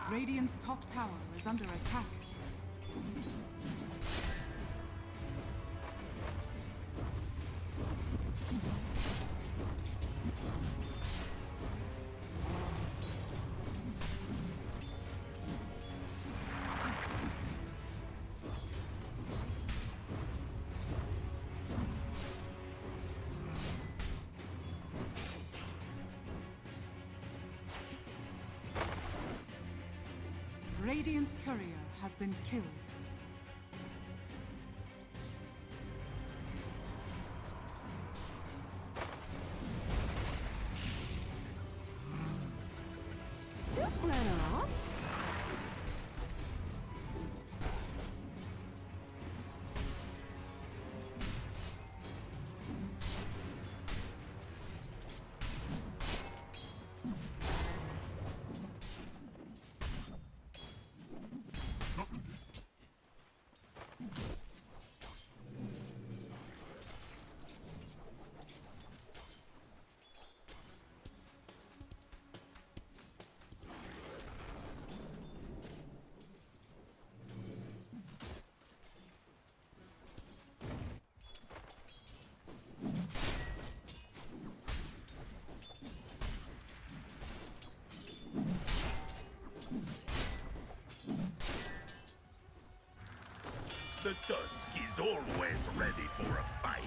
Radiant's top tower is under attack. Radiant's courier has been killed. Don't run off. The Tusk is always ready for a fight.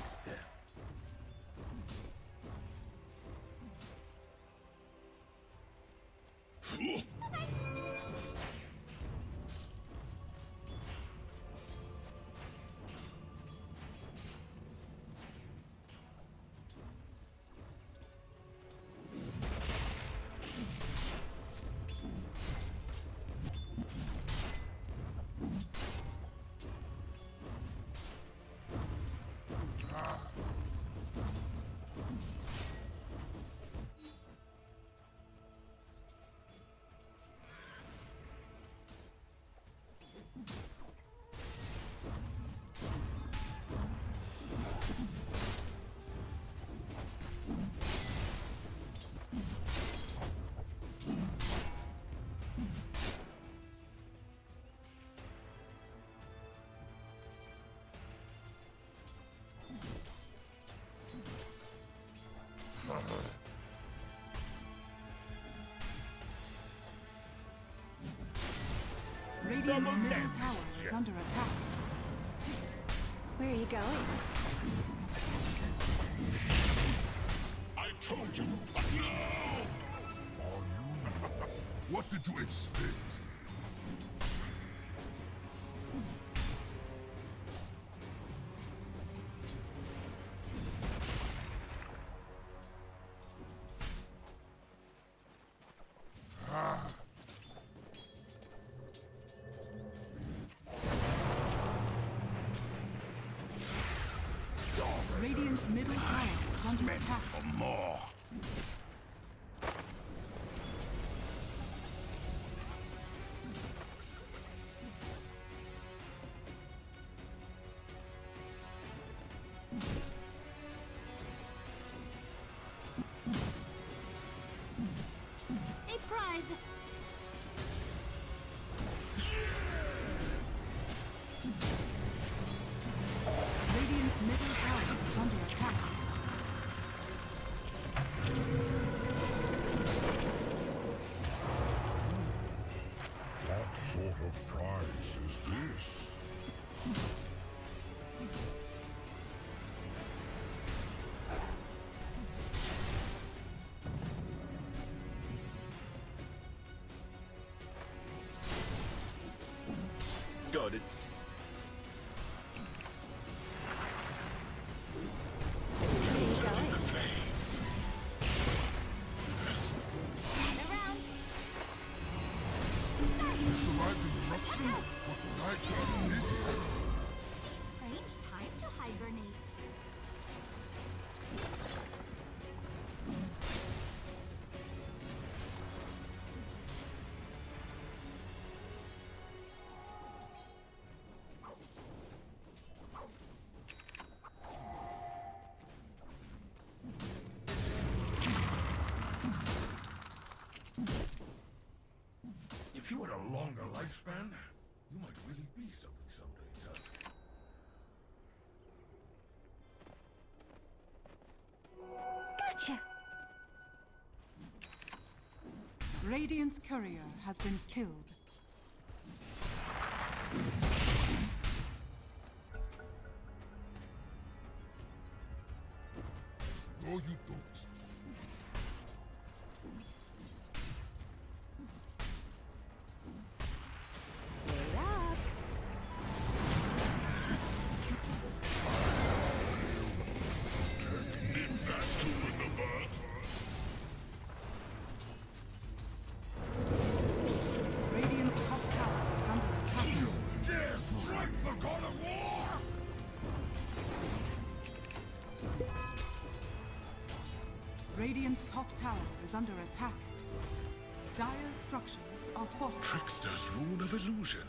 Radiant's middle tower is under attack. Where are you going? I told you! No! Are you? What did you expect? Radiant's middle tower is under Meant attack. for more. A prize! Radiant's middle tower is under attack. What sort of prize is this? Got it. Where are you going? Around! Survived interruption? What right on this? A strange time to hibernate. If If you had a longer lifespan, you might really be something someday, Tusk. Gotcha! Radiant's courier has been killed. No, you don't. Wait up! Nip that tool in the bud. Radiant's top tower is under attack. You dare strike the god of war! Radiant's top tower is under attack. Dire's structures are fortified. Trickster's rune of illusion.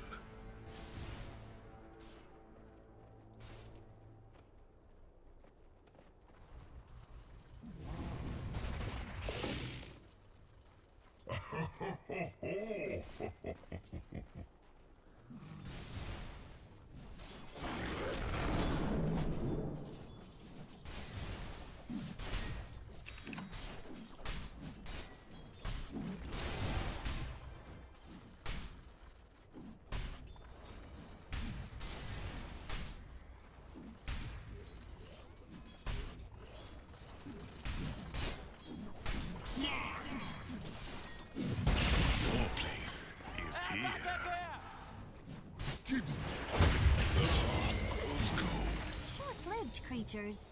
Your place is here. Giddy. Let's go. Short-lived creatures.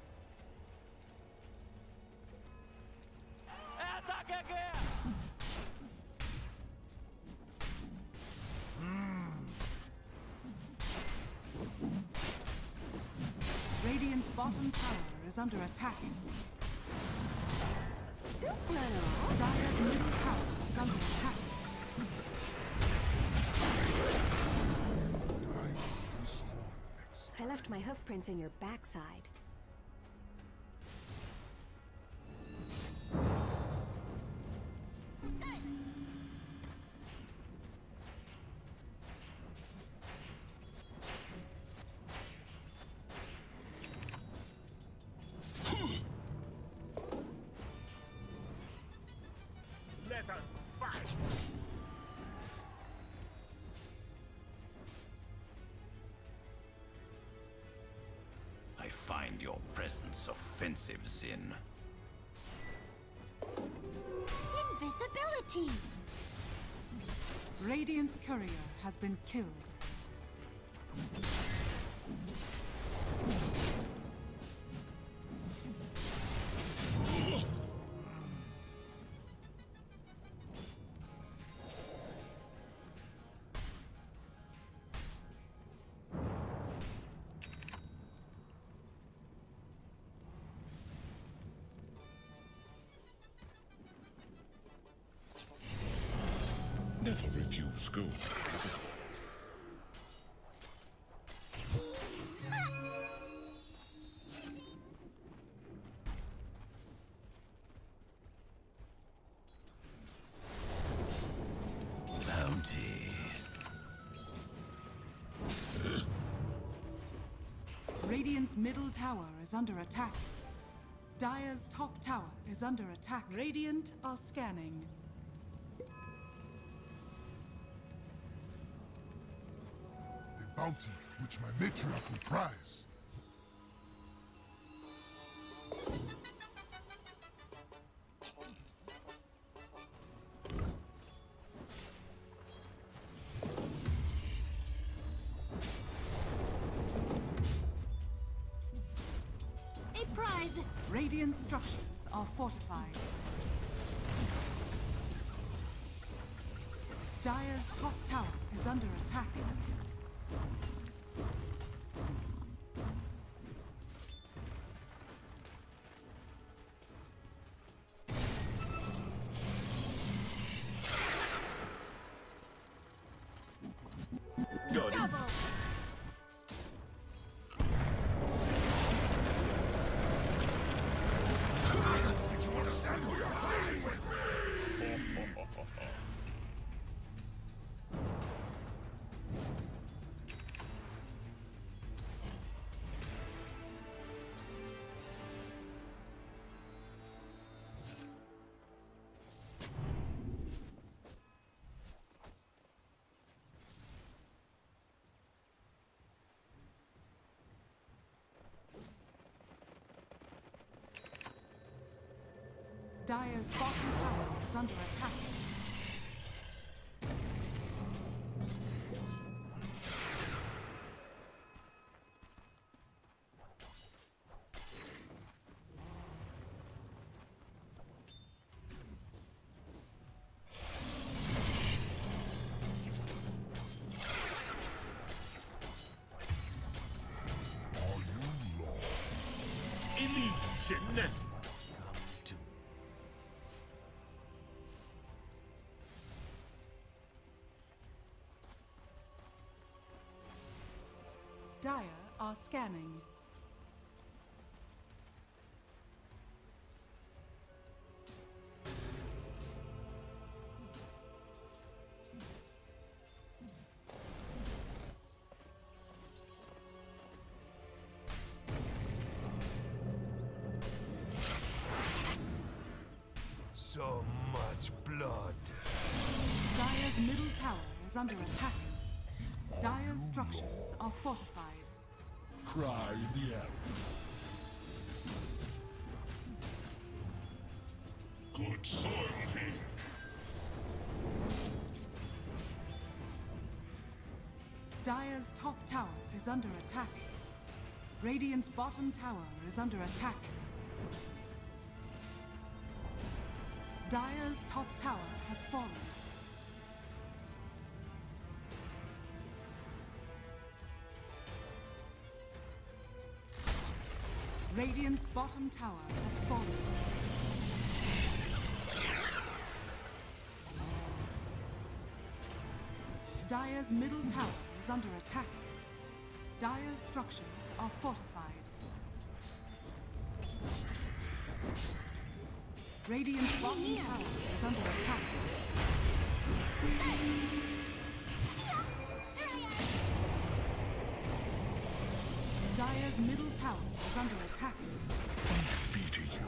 Radiant's bottom tower is under attack. Don't run off! Dire's middle tower is under attack. Die on this horn next. I left my hoof prints in your backside. Let us fight. I find your presence offensive, Zin. Invisibility. Radiant's courier has been killed. Never refuse gold. Bounty. Radiant's middle tower is under attack. Dire's top tower is under attack. Radiant are scanning. A bounty which my matriarch will prize. A prize. Radiant structures are fortified. Dire's top tower is under attack. Got him. Double. You understand who you're fighting with me? Dire's bottom tower is under attack. Illusion. Dire are scanning. So much blood. Dire's middle tower is under attack. Dire's structures are fortified. Cry the arrows. Good soil here. Dire's top tower is under attack. Radiant's bottom tower is under attack. Dire's top tower has fallen. Radiant's bottom tower has fallen. Dire's middle tower is under attack. Dire's structures are fortified. Radiant's bottom tower is under attack. Dire's middle tower is under attack. Peace be to you.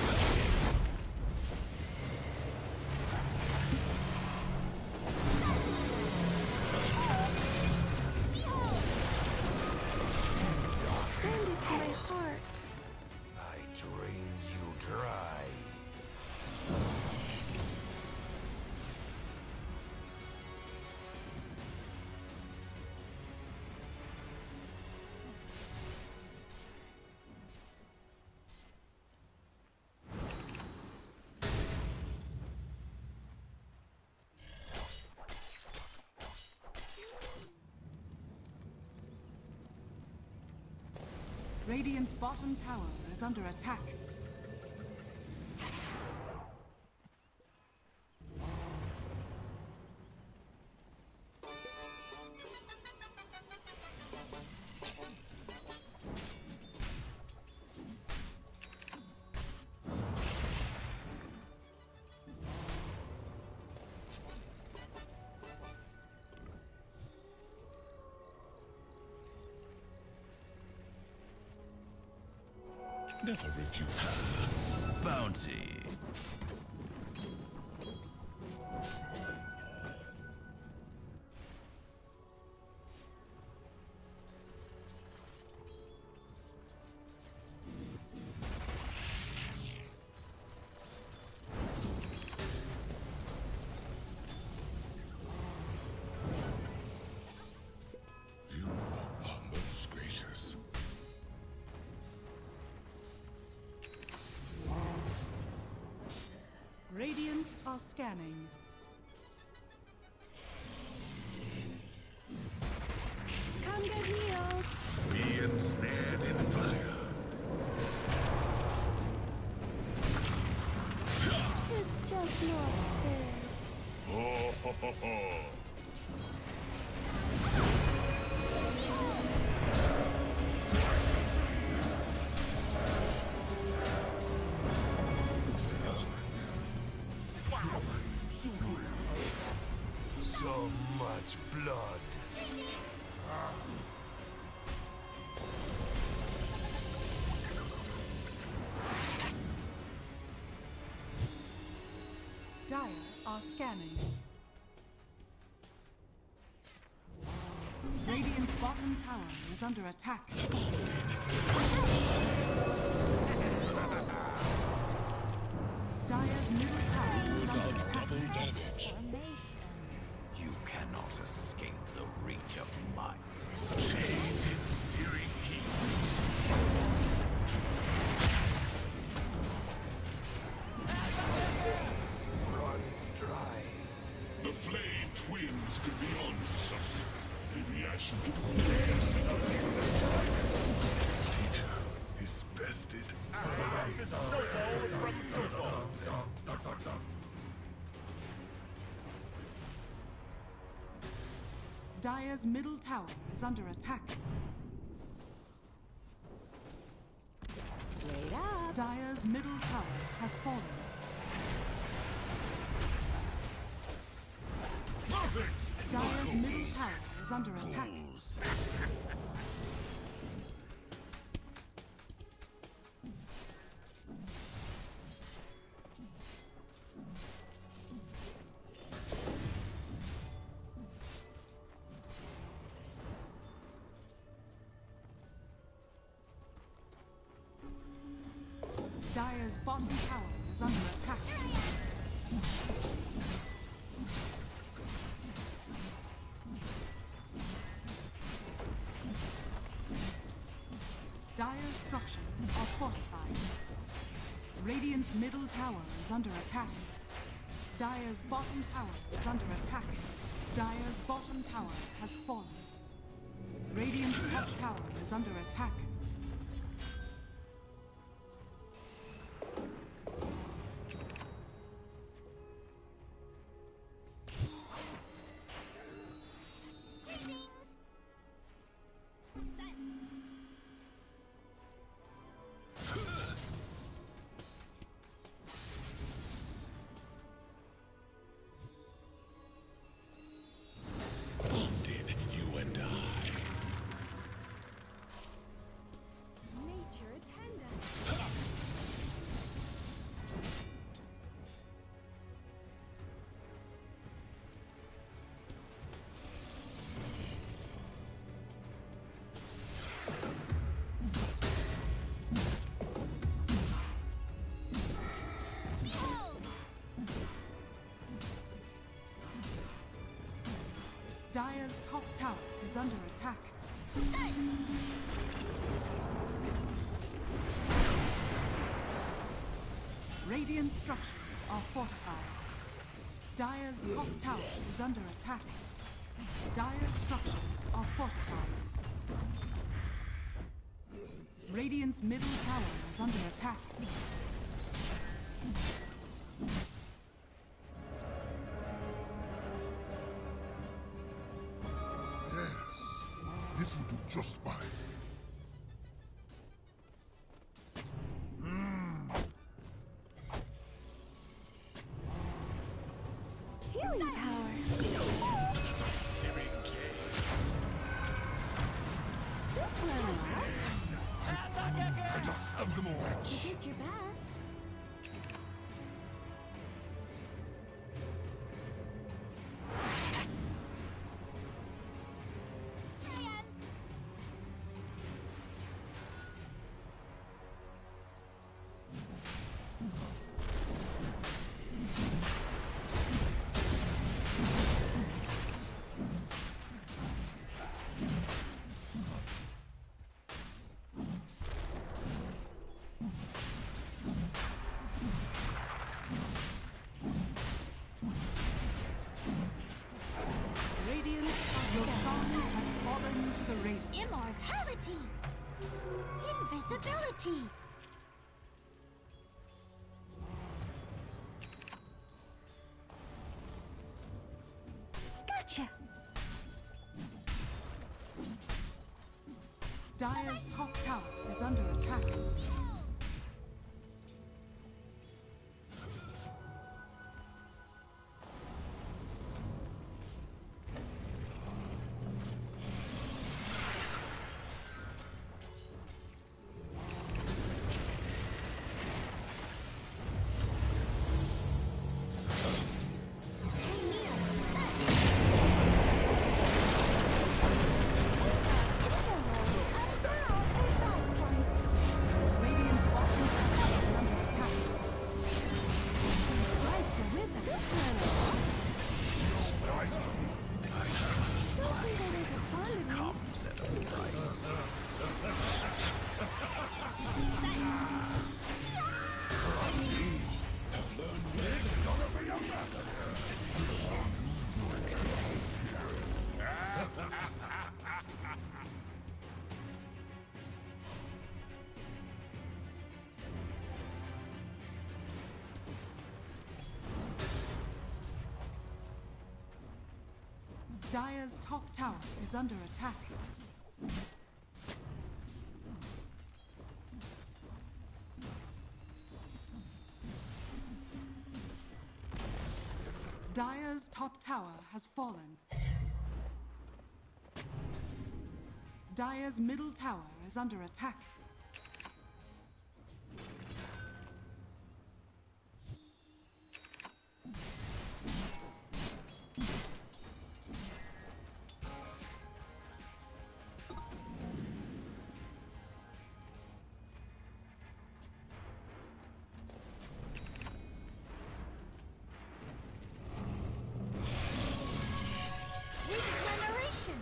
Bend it to my heart. I drain you dry. Radiant's bottom tower is under attack. Never refuse. Bounty. You are most gracious. Radiant are scanning. Come get healed. Be ensnared in fire. It's just not fair. Ho ho ho ho. So much blood. Dire are scanning. Radiant's bottom tower is under attack. Dire Things could be on to something. Maybe I should dance another Teacher is bested. The snowball from football. Dire's middle tower is under attack. Wait up. Dire's middle tower has fallen. Perfect! Dire's middle tower is under attack. Dire's bottom tower is under attack. Dire's structures are fortified. Radiant's middle tower is under attack. Dire's bottom tower is under attack. Dire's bottom tower has fallen. Radiant's top tower is under attack. Bonded, you and I. Nature attend us. Dire's top tower is under attack. Radiant structures are fortified. Dire's top tower is under attack. Dire's structures are fortified. Radiant's middle tower is under attack. Yes, this will do just fine. Healing power. Don't run off. I must have them all. You did your best. Radiant, your song has fallen to the Radiant. Immortality! Invisibility! Gotcha. Dire's top tower is under attack. Dire's top tower is under attack. Dire's top tower has fallen. Dire's middle tower is under attack. Regeneration!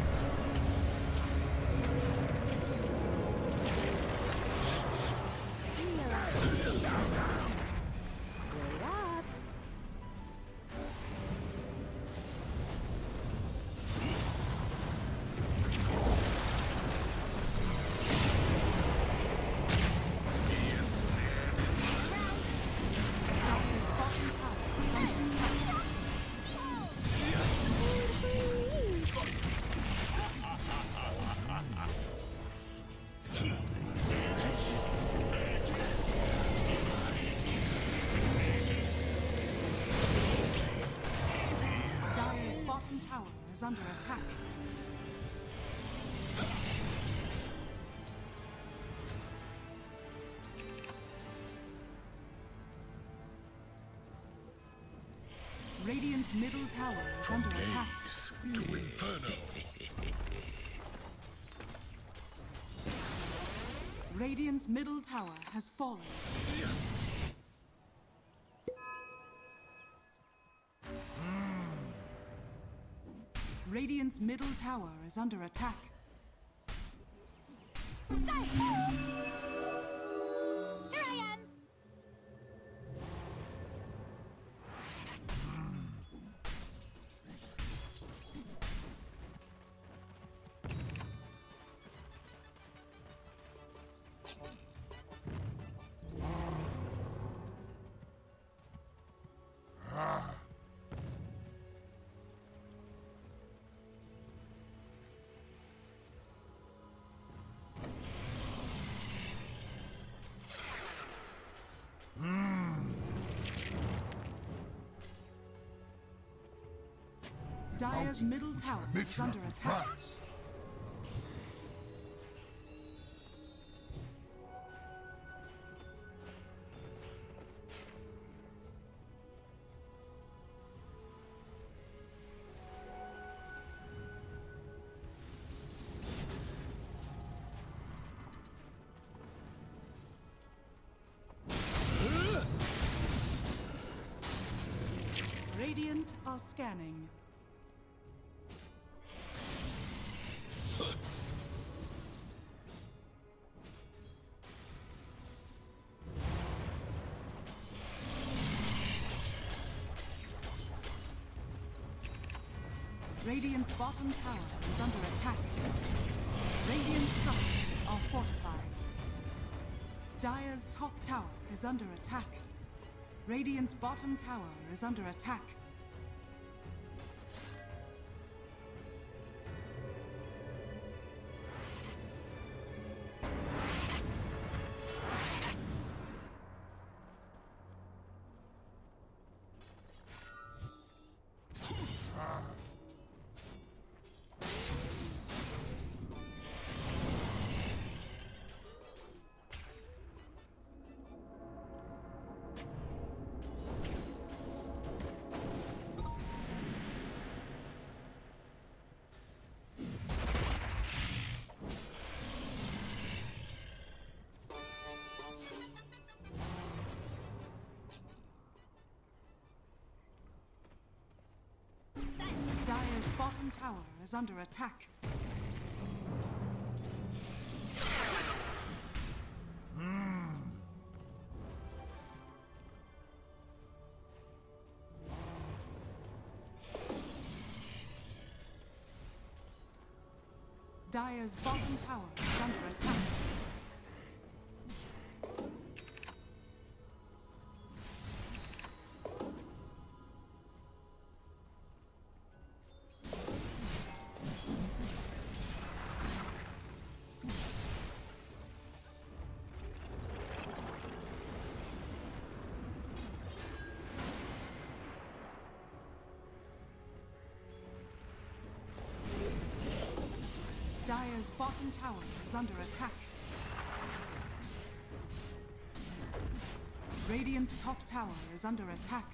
Wait up. Dire's bottom tower is under attack. Dire's bottom tower is under attack. Radiant's middle tower is under attack. Blaze to Inferno. Radiant's middle tower has fallen. Radiant's middle tower is under attack. Sight! Here I am! Dire's middle tower is under attack. Radiant are scanning. Radiant's bottom tower is under attack. Radiant structures are fortified. Dire's top tower is under attack. Radiant's bottom tower is under attack. Dire's bottom tower is under attack. Dire's bottom tower is under attack. Dire's bottom tower is under attack. Radiant's top tower is under attack.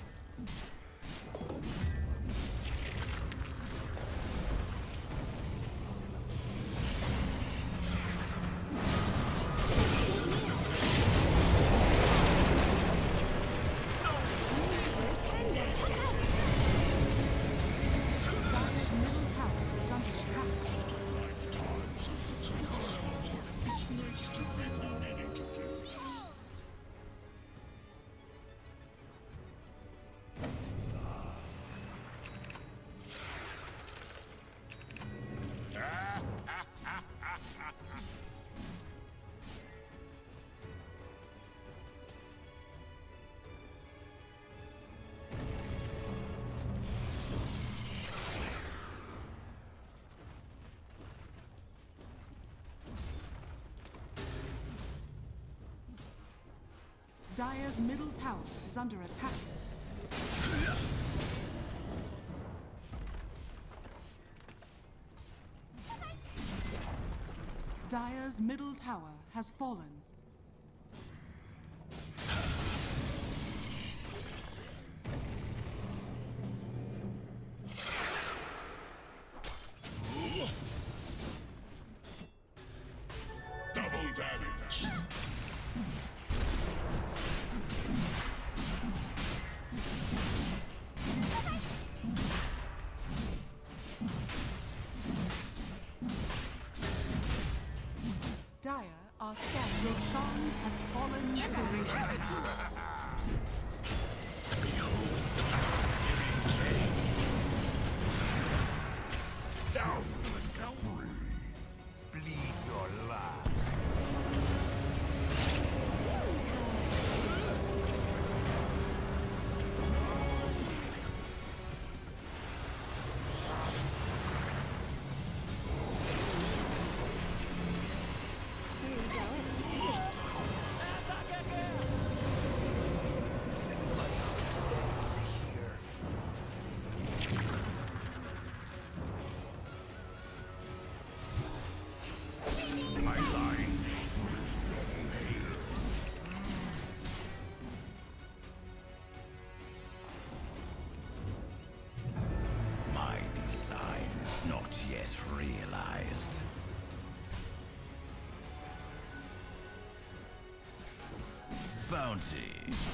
Dire's middle tower is under attack. Dire's middle tower has fallen. Double damage. Dire are scattered. Roshan has fallen to the Radiant. Down to the cavalry. Bleed your last. Bounty.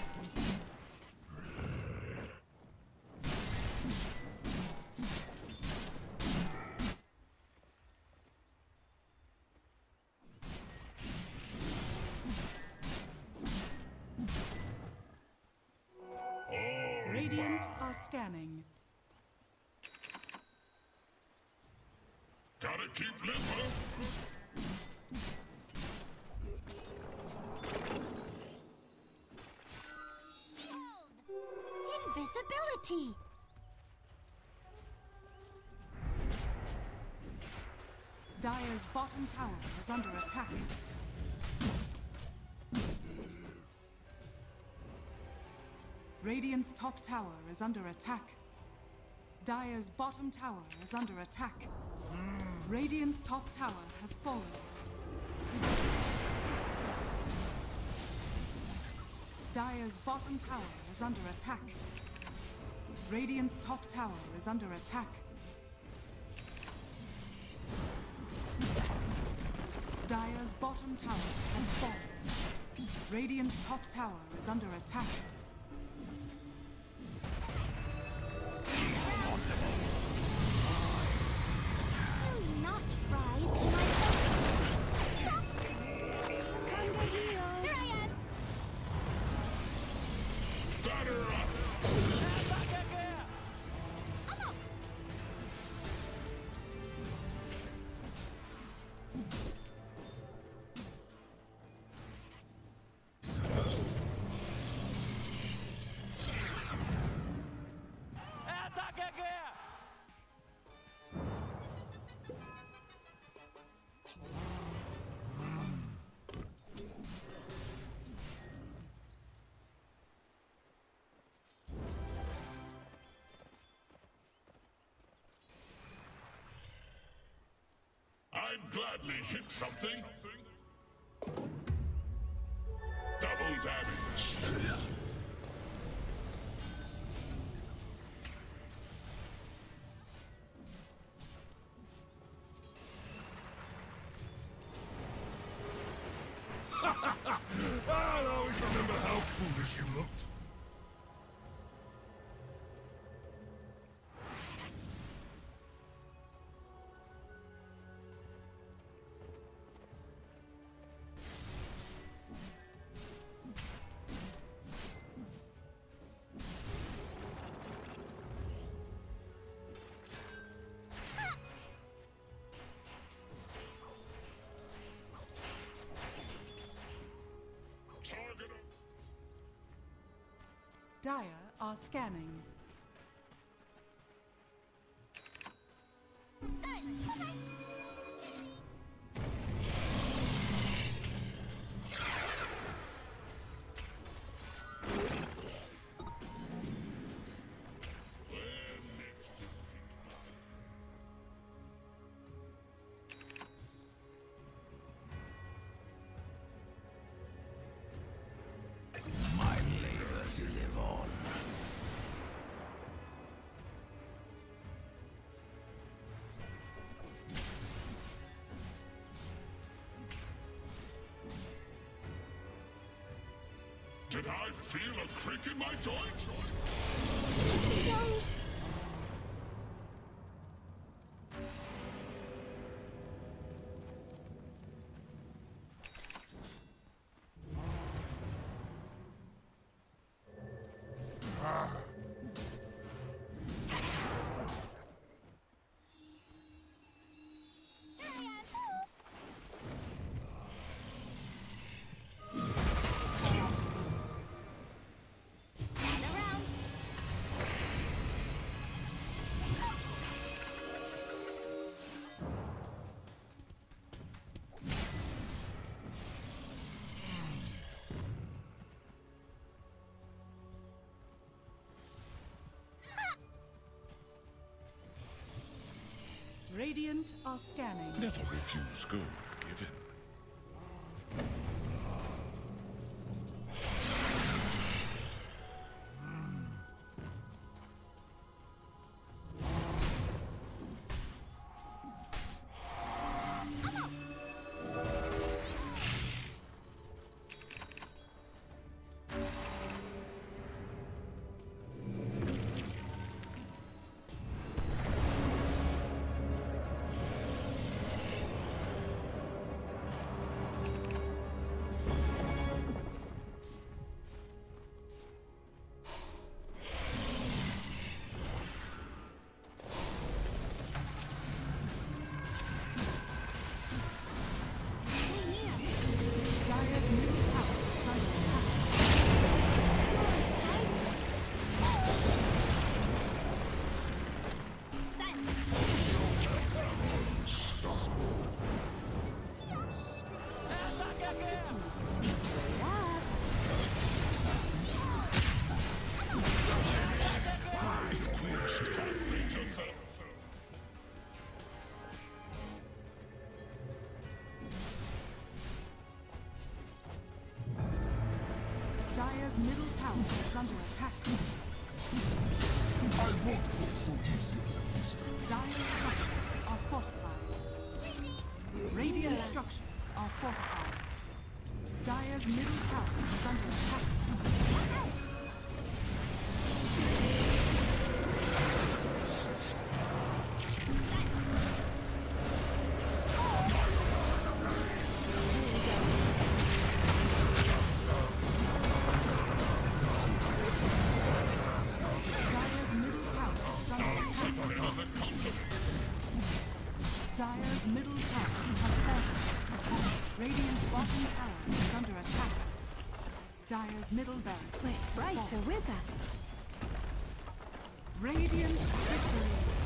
Radiant are scanning. Gotta keep limber. Invisibility! Dire's bottom tower is under attack. Radiant's top tower is under attack. Dire's bottom tower is under attack. Radiant's top tower has fallen. Dire's bottom tower is under attack. Radiant's top tower is under attack. Dire's bottom tower has fallen. Radiant's top tower is under attack. Will you not rise in my presence? Come to heal. Here I am. Batter up. I'm up. I'd gladly hit something. Double damage. I'll always remember how foolish you looked. Dire are scanning. Silence. Okay. My labors live on. Did I feel a crick in my joint? Radiant are scanning. Never refuse gold given. Dire's middle tower is under attack. Dire's middle tower is under attack. I won't go so easily this time. Dire's structures are fortified. Radiant structures are fortified. Dire's middle tower is under attack. Dire's middle tower is under attack. Dire's middle tower has fallen. Radiant's bottom tower is under attack. Dire's middle barracks. My sprites are with us. Radiant victory.